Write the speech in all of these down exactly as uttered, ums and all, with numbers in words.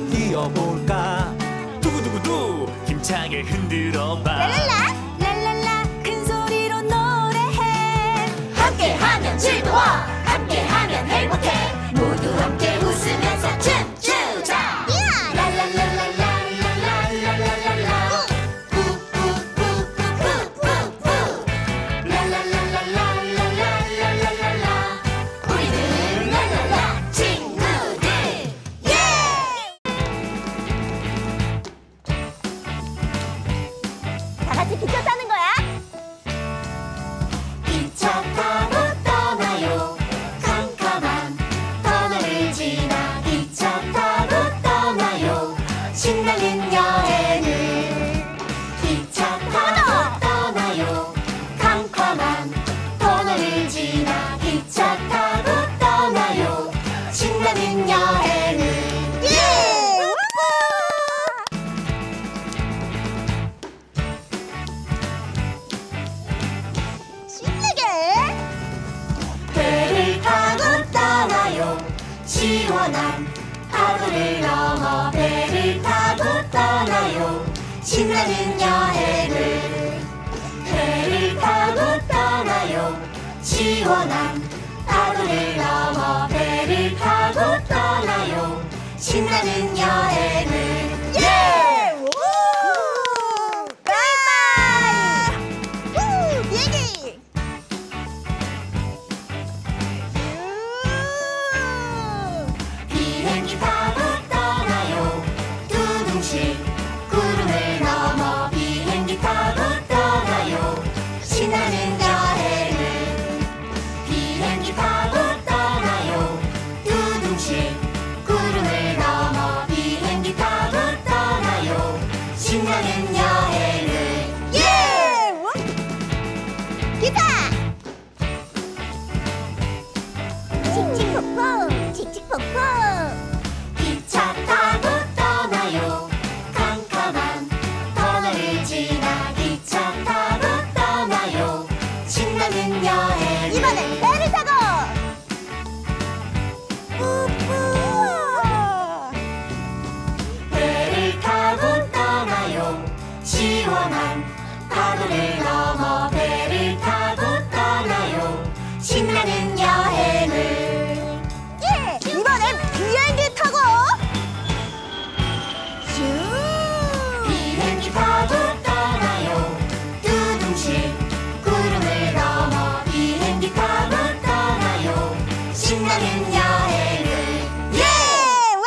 한번 뛰어볼까? 두구두구두 힘차게 흔들어봐. 랄랄라 랄랄라 큰 소리로 노래해. 함께하면 즐거워, 함께하면 행복해. 모두 함께 웃으면서 춤추자. 랄랄랄랄랄랄랄랄랄랄라. 푸푸푸푸푸푸푸. 랄랄랄랄랄랄랄랄라. 우리는 랄랄라 친구들. 예! 다 같이 기차 타는 거야. 기차 타고 떠나요. 캄캄한 터널을 지나 기차 타고 떠나요. 신나는 여행을. 기차 타고 떠나요. 캄캄한 터널을 지나 기차 타고 떠나요. 신나는 여행을. 예! 신나게. 배를 타고 떠나요. 시원한 파도를 넘어 배를 타고 떠나요. 신나는 여행을. 배를 타고 떠나요. 시원한 파도를 넘어 배를 타고 떠나요. 신나는 여행을. 예! 우! 바이바이! 우! 비행기! 비행기 타고 떠나요. 두둥실 구름을 넘어 비행기 타고 떠나요. 신나는 여행을. 비행기 타고 떠나요. 두둥실 구름을 넘어 비행기 타고 떠나요. 신나는 여행을. 예! 우! 기차! 칙칙폭폭! 칙칙폭폭! 기차 타고 떠나요. 캄캄한 터널을 지나 기차 타고 떠나요. 신나는 여행. 이번엔 배를 타고! 우후! 배를 타고 떠나요. 시원한 파도를 넘어 배를 타고 떠나요. 신나는 여행을. 예! 이번엔 비행기 타고! 슈! 비행기 타고 떠나요. 두둥실 구름을 넘어 비행기 타고 떠나요. 신나는 여행을. 예! 와!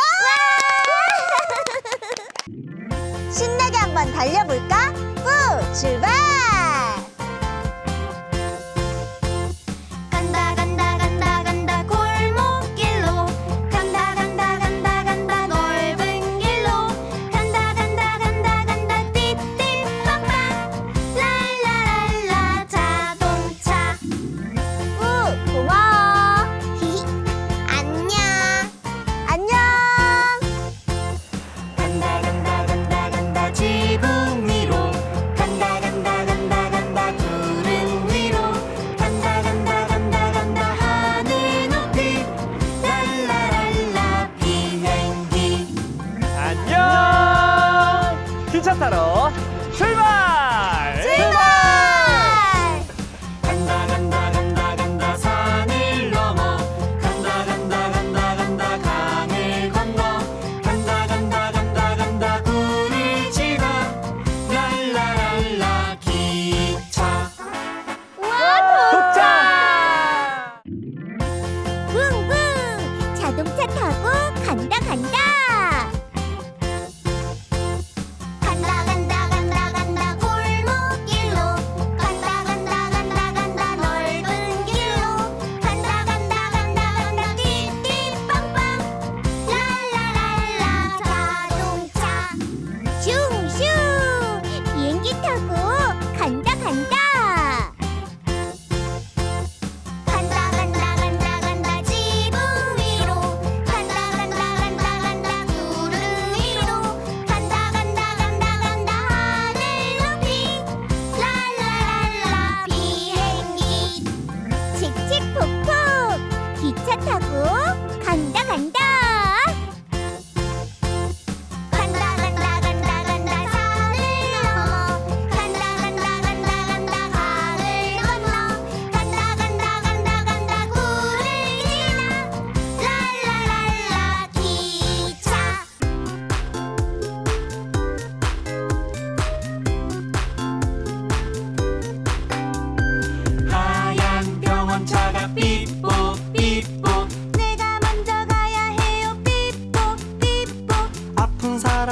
신나게 한번 달려볼까? 후! 출발! 간다 간다 간다 간다 골목길로. 간다 간다 간다 간다 넓은 길로. 간다 간다 간다 간다 띠띠빵빵. 랄라랄라 자동차. 후! 고마워! 히히! 안녕! 안녕! 간다 간다 간다 간다 지붕 위로. 간다 간다 간다 간다 구름 위로. 간다 간다 간다 간다 하늘 높이. 랄라랄라 비행기. 안녕. 기차 타러 출발. 출발! 간다 간다 간다 간다 산을 넘어. 간다 간다 간다 간다 강을 건너. 간다 간다 간다 간다 굴을 지나. 랄라랄라 기차. 우와, 도착. 붕붕! 자동차 타고 간다 간다! 간다 간다 간다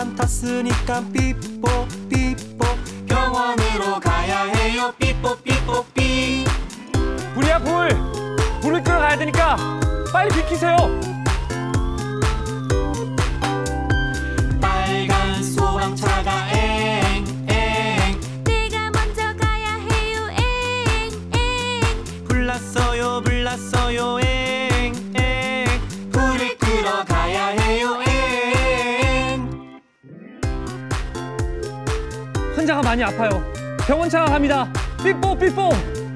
사람 탔으니까 삐뽀 삐뽀 병원으로 가야 해요. 삐뽀 삐뽀 삐. 불이야 불! 불을 끄러 가야 되니까 빨리 비키세요. 빨간 소방차가 엥엥 내가 먼저 가야 해요. 엥엥 불났어요 불났어요 엥엥 불을 끄러 가야 해요. 엥. 환자가 많이 아파요. 병원차가 갑니다. 삐뽀 삐뽀.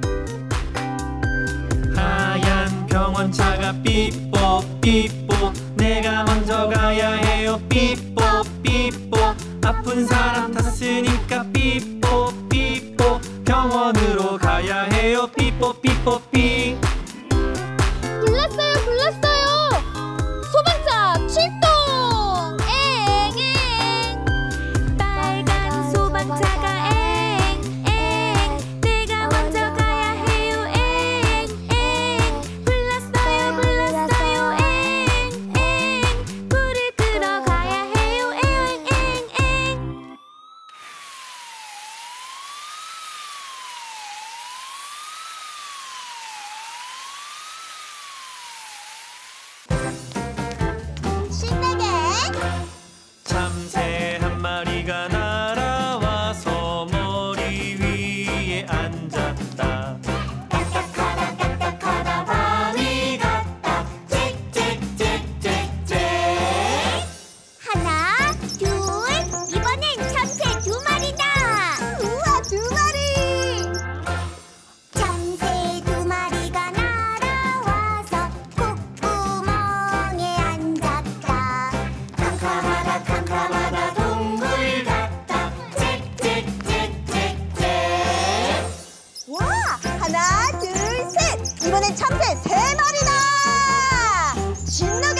하얀 병원차가 삐뽀 삐뽀 내가 먼저 가야 해요. 삐뽀 삐뽀 아픈 사람 탔으니까 삐뽀 삐뽀 병원으로 가야 해요. 삐뽀 삐뽀 삐. 불났어요 불났어요. 소방차 출동. 엥엥 빨간 소방차가 엥엥 내가 먼저 가야 해요. 엥엥 불났어요 불났어요. 엥엥 불을 끄러 가야 해요. 엥엥 신나게 참새 한 마리가 날아와서 머리 위에 앉았다. 딱딱하다 딱딱하다 바위 같다. 짹짹짹짹짹. 하나, 둘, 이번엔 참새 두 마리다. 우와, 두 마리. 참새 두 마리가 날아와서 콧구멍에 앉았다. 캄캄하다 캄캄하다 동굴 같다. 짹짹짹짹짹. 와, 하나, 둘, 셋. 이번엔 참새 세 마리다. 신나게.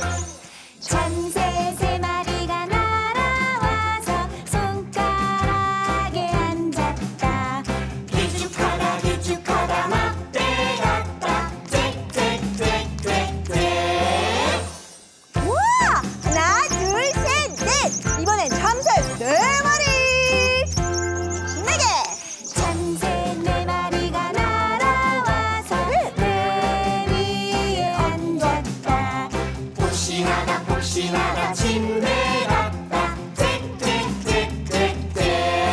참새 세 마리가 날아와서 손가락에 앉았다. 길쭉하다 길쭉하다 막대 같다. 짹짹짹짹짹. 우와! 하나, 둘, 셋, 넷! 이번엔 참새 네 마리! 신나게! 참새 네 마리가 날아와서 내 위에 앉았다. 폭신하다 폭신하다 침대 같다. 짹짹짹짹짹.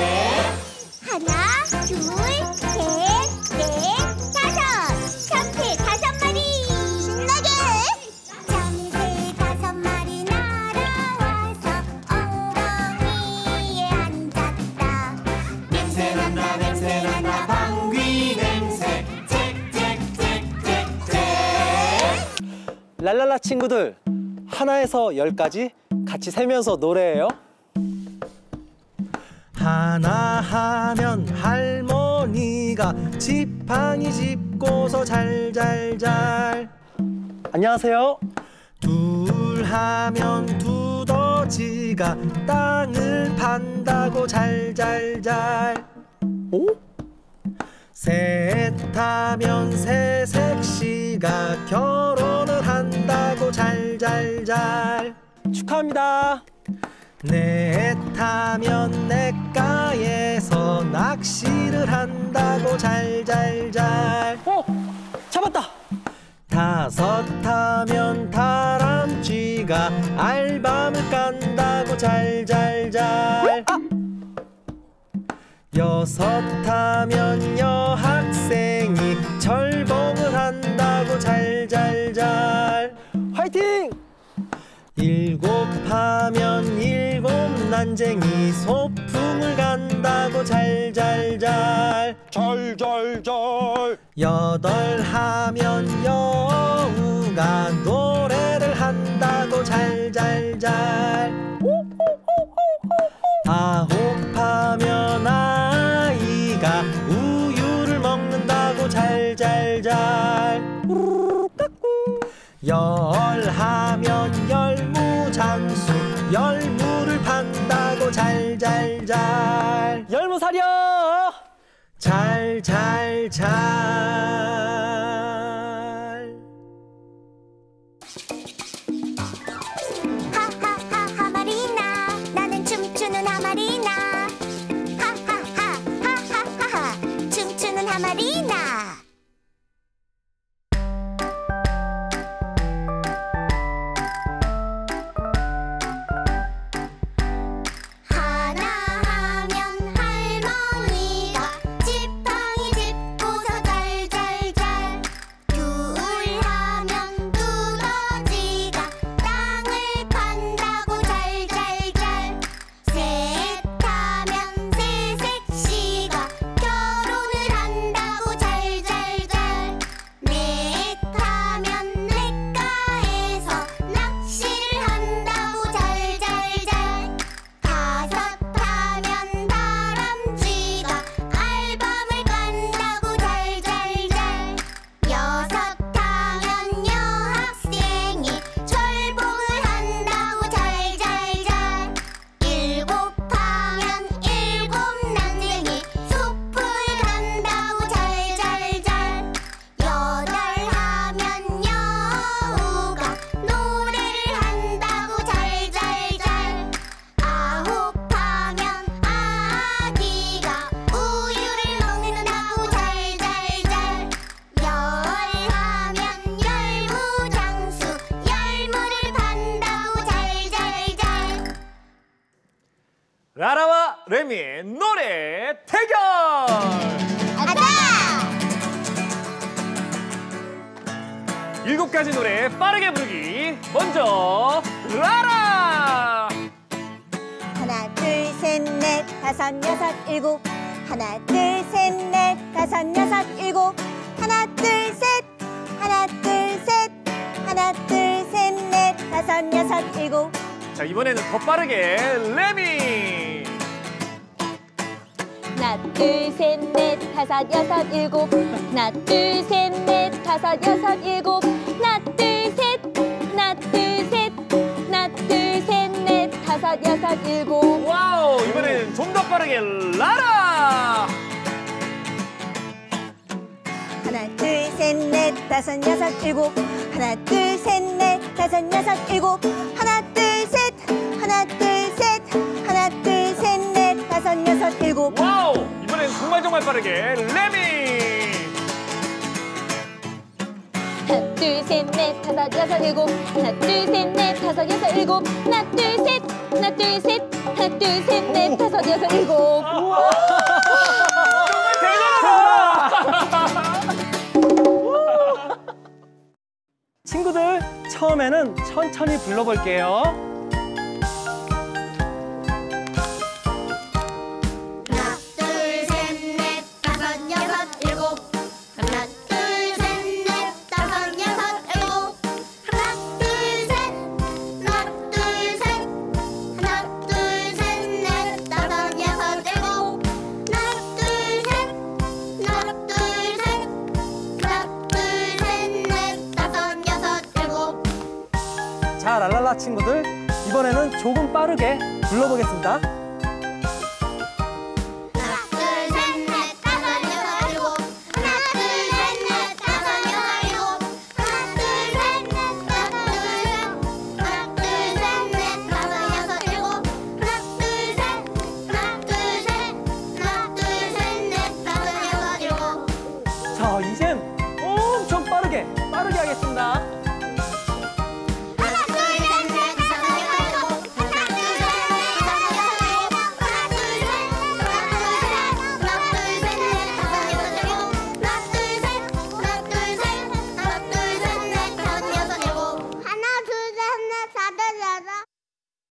하나, 둘, 셋, 넷, 다섯! 참새 다섯 마리! 신나게! 참새 다섯 마리 날아와서 엉덩이에 앉았다. 냄새난다 냄새난다 방귀 냄새. 짹짹짹짹짹. 랄랄라 친구들, 하나에서 열까지 같이 세면서 노래해요. 하나 하면 할머니가 지팡이 짚고서 잘잘잘. 안녕하세요. 둘 하면 두더지가 땅을 판다고 잘잘잘. 오? 셋 하면 새색시가 결혼을 한다고 잘잘잘. 축하합니다. 넷 하면 냇가에서 낚시를 한다고 잘잘잘. 어? 잡았다. 다섯 하면 다람쥐가 알밤을 깐다고 잘잘잘. 아! 여섯 하면 여학생이 철봉을 한다고 잘잘잘. 화이팅! 일곱 하면 일곱 난쟁이 소풍을 간다고 잘잘잘. 잘잘잘. 여덟 하면 여우가 노래를 한다고 잘잘잘. 아홉 하면 아이가 우유를 먹는다고 잘잘잘. 열 하면 열무장수 열무를 판다고 잘잘잘. 열무 사려. 잘잘잘. 하하하 하마리나 레미의 노래 대결. 가자! 일곱 가지 노래 빠르게 부르기. 먼저 라라. 하나, 둘, 셋, 넷, 다섯, 여섯, 일곱. 하나, 둘, 셋, 넷, 다섯, 여섯, 일곱. 하나, 둘, 셋. 하나, 둘, 셋. 하나, 둘, 셋, 넷, 다섯, 여섯, 일곱. 자, 이번에는 더 빠르게 레미. 하나, 둘, 셋, 넷, 다섯, 여섯, 일곱. 하나, 둘, 셋, 넷, 다섯, 여섯, 일곱. 하나, 둘, 셋. 하나, 둘, 셋. 하나, 둘, 셋, 넷, 다섯, 여섯, 일곱. 와우, 이번에는 좀 더 빠르게 라라. 하나, 둘, 셋, 넷, 다섯, 여섯, 일곱. 하나, 둘, 셋, 넷, 다섯, 여섯, 일곱. 하나, 둘, 셋. 하나, 둘, 셋. 하나, 둘, 셋, 넷, 다섯, 여섯, 일곱. 와우, 이번엔 정말 정말 빠르게 레미. 하나, 둘, 셋, 넷, 다섯, 여섯, 일곱. 하나, 둘, 셋, 넷, 다섯, 여섯, 일곱. 하나, 둘, 셋. 하나, 둘, 셋. 하나, 둘, 셋, 넷, 다섯, 여섯, 일곱. 대단하다. 친구들, 처음에는 천천히 불러볼게요. 하나, 둘, 셋, 넷, 다섯, 여섯, 일곱. 하나, 둘, 셋, 넷, 다섯, 여섯, 일곱. 하나, 둘, 셋. 하나, 둘, 셋. 하나, 둘, 셋, 넷, 다섯, 여섯, 일곱. 하나, 둘, 셋. 하나, 둘, 셋. 하나, 둘, 셋, 넷, 다섯, 여섯, 일곱. 자, 랄랄라 친구들, 이번에는 조금 빠르게 불러보겠습니다.